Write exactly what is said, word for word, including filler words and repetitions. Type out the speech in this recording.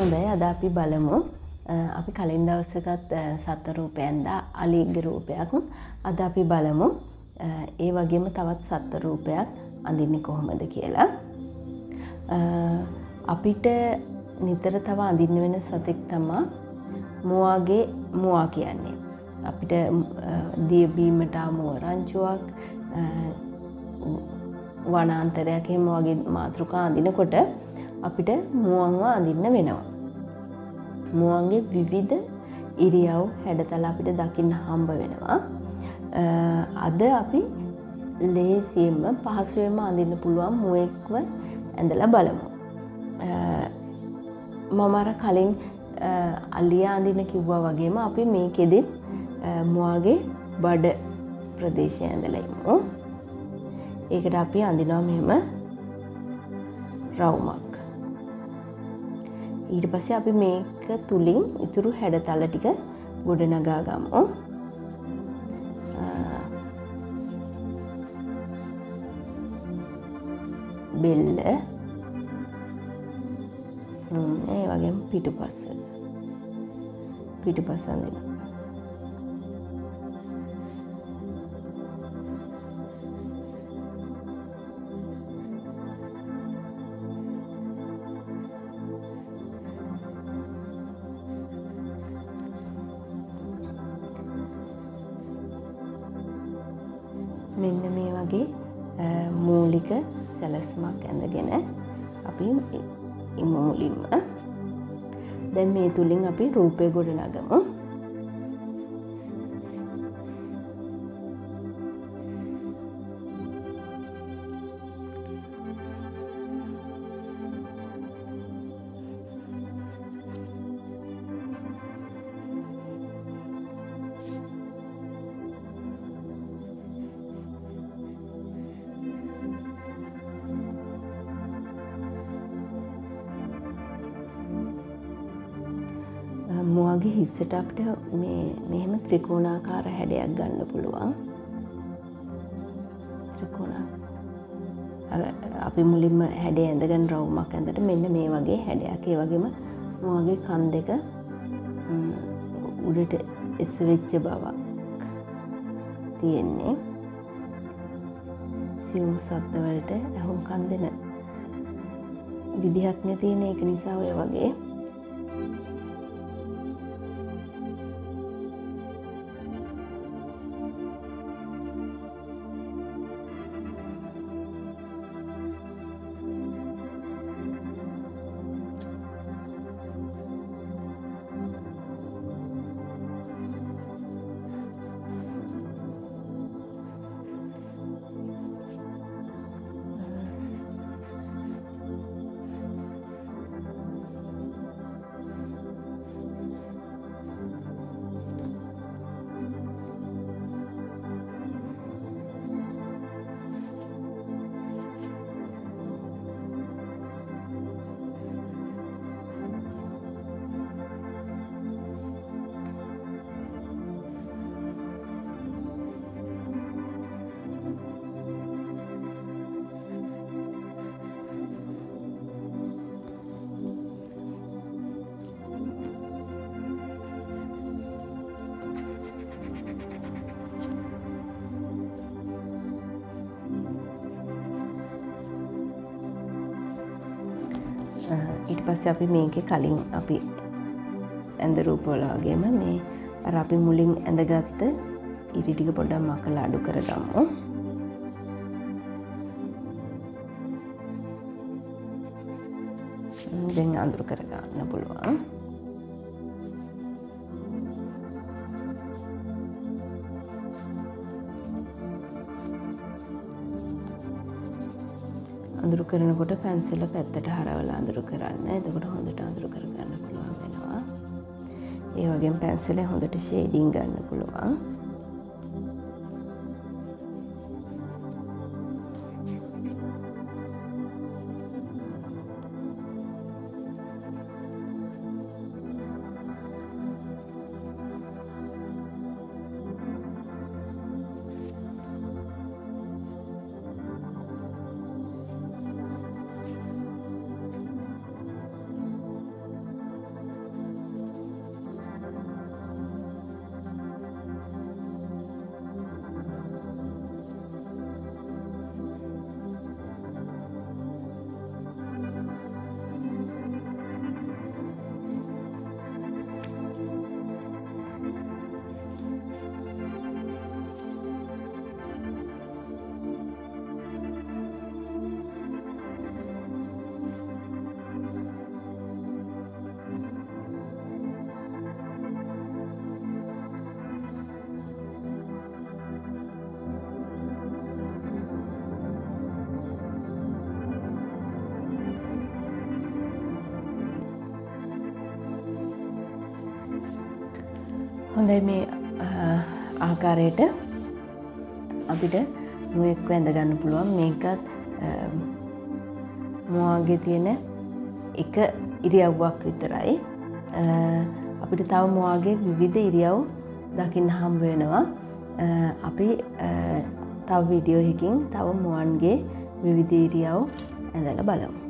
හොඳයි අද අපි බලමු අපි කලින් දවසකත් සත්ත්ව රූපයෙන් දා අලිගේ රූපයක් අද අපි බලමු ඒ වගේම තවත් සත්ත්ව රූපයක් අඳින්නේ කොහොමද කියලා අපිට නිතර තව අඳින්න වෙන සතෙක් තමයි මුවාගේ මුවා කියන්නේ අපිට දිය බීමට ආමු රංචුවක් වනාන්තරයක් එහෙම වගේ මාතෘකා අඳිනකොට අපිට මුවන්ව අඳින්න වෙනවා. මුවන්ගේ විවිධ ඉරියව් හැඩතල අපිට දකින්න හම්බ වෙනවා. අද අපි ලේසියෙන්ම පහසුවෙන්ම අඳින්න පුළුවන් මුවෙක්ව ඇඳලා බලමු. මම අර කලින් අලියා අඳින්න කිව්වා වගේම අපි මේකෙදි මුවාගේ බඩ ප්‍රදේශය ඇඳලා ඉමු. ඒකට අපි අඳිනවා මෙහෙම රවුමක්. ඊට පස්සේ අපි මේක තුලින් ඉතුරු හැඩතල ටික ගොඩනගා ගමු. බෙල්ල ඒ වගේම පිටුපස පිටුපස අඳිනවා. මෙන්න මේ වගේ මූලික සැලැස්මක් ඇඳගෙන අපි ඉමු මුලින්ම. දැන් මේ තුලින් අපි රූපය ගොඩනගමු. මුවගේ හිස්සට අපිට මේ මෙහෙම ත්‍රිකෝණාකාර හැඩයක් ගන්න පුළුවන්. ත්‍රිකෝණ අර අපි මුලින්ම හැඩය ඇඳගෙන රවුමක් ඇඳට මෙන්න මේ වගේ හැඩයක්. ඒ වගේම මුවගේ කන් දෙක උඩට එසවෙච්ච බවක් තියෙන්නේ. සියුම් සද්ද වලට අහුම්කම් දෙන විදිහක් නේ තියෙන. ඒක නිසා ඔය වගේ ඊට පස්සේ අපි මේකේ කලින් අපි ඇඳ රූප වල වගේම මේ අර අපි මුලින් ඇඳගත්ත ඉරි ටික පොඩ්ඩක් මකලා අඩු කරගමු. දැන් අඳුර කරගන්න පුළුවන්. අඳුරු කරනකොට පැන්සල පැත්තට හරවලා අඳුරු කරන්න. එතකොට හොඳට අඳුරු කරගන්න පුළුවන් වෙනවා. ඒ වගේම පැන්සලෙන් හොඳට ෂේඩින් ගන්න පුළුවන්. හොඳයි මේ ආකාරයට අපිට මුවෙක්ව ඇඳ ගන්න පුළුවන්. මේකත් මුවාගේ තියෙන එක ඉරියව්වක් විතරයි. අපිට තව මුවාගේ විවිධ ඉරියව් දකින්න හම්බ වෙනවා. අපි තව වීඩියෝ එකකින් තව මුවන්ගේ විවිධ ඉරියව් ඇඳලා බලමු.